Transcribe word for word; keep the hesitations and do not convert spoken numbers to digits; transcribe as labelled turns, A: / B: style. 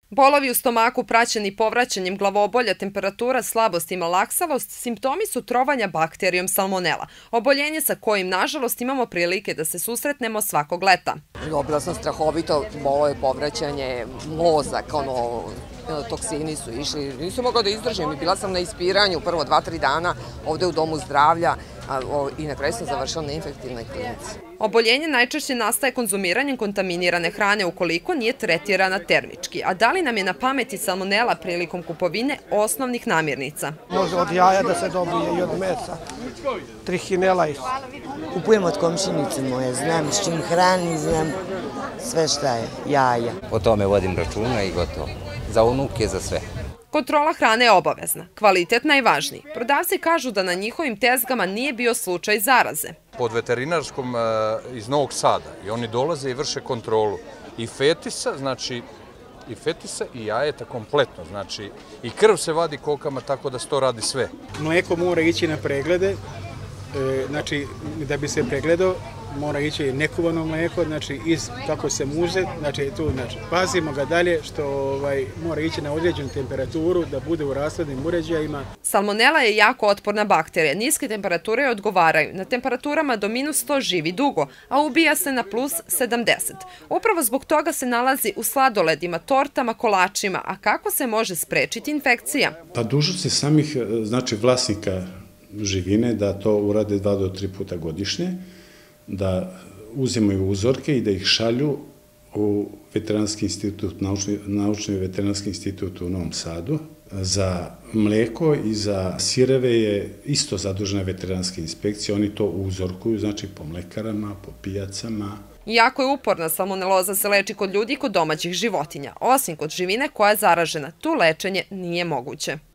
A: Bolovi u stomaku praćeni povraćanjem glavobolja, temperatura, slabost i malaksalost simptomi su trovanja bakterijom salmonela, oboljenje sa kojim, nažalost, imamo prilike da se susretnemo svakog leta.
B: Dobila sam strahovito, bolo je povraćanje, mozak, ono, toksini su išli, nisam mogla da izdržim i bila sam na ispiranju prvo dva, tri dana ovde u domu zdravlja i na kraju sam završila na infektivnoj klinici.
A: Oboljenje najčešće nastaje konzumiranjem kontaminirane hrane ukoliko nije tretirana termički. A da li nam je na pameti salmonela prilikom kupovine osnovnih namirnica?
C: Može od jaja da se dobije i od mesa. Trihinela isto.
D: Kupujem od komšinice moje, znam s čim hrani, znam sve šta je, jaja.
E: O tome vodim računa i gotovo. Za unuke, za sve.
A: Kontrola hrane je obavezna, kvalitet najvažniji. Prodavci kažu da na njihovim tezgama nije bio slučaj zaraze.
F: Pod veterinarskom iz Novog Sada i oni dolaze i vrše kontrolu i fetisa, znači i fetisa i jajeta kompletno, znači i krv se vadi kokama tako da se to radi sve.
G: Mleko mora ići na preglede, znači da bi se pregledao mora ići nekuvano mleko, znači iz kako se muze, znači tu znači pazimo ga dalje što ovaj mora ići na određenu temperaturu da bude u rashladnim uređajima.
A: Salmonela je jako otporna bakterija, niske temperature joj odgovaraju. Na temperaturama do minus sto živi dugo, a ubija se na plus sedamdeset. Upravo zbog toga se nalazi u sladoledima, tortama, kolačima, a kako se može sprečiti infekcija?
H: Pa dužnost je samih, znači vlasnika živine da to urade dva do tri puta godišnje, da uzimaju uzorke i da ih šalju u Veteranski institut, Naučni veterinarski institut u Novom Sadu. Za mleko i za sireve je isto zadužena veterinarska inspekcija, oni to uzorkuju, znači po mlekarama, po pijacama.
A: Iako je uporna, salmoneloza se leči kod ljudi i kod domaćih životinja, osim kod živine koja je zaražena. Tu lečenje nije moguće.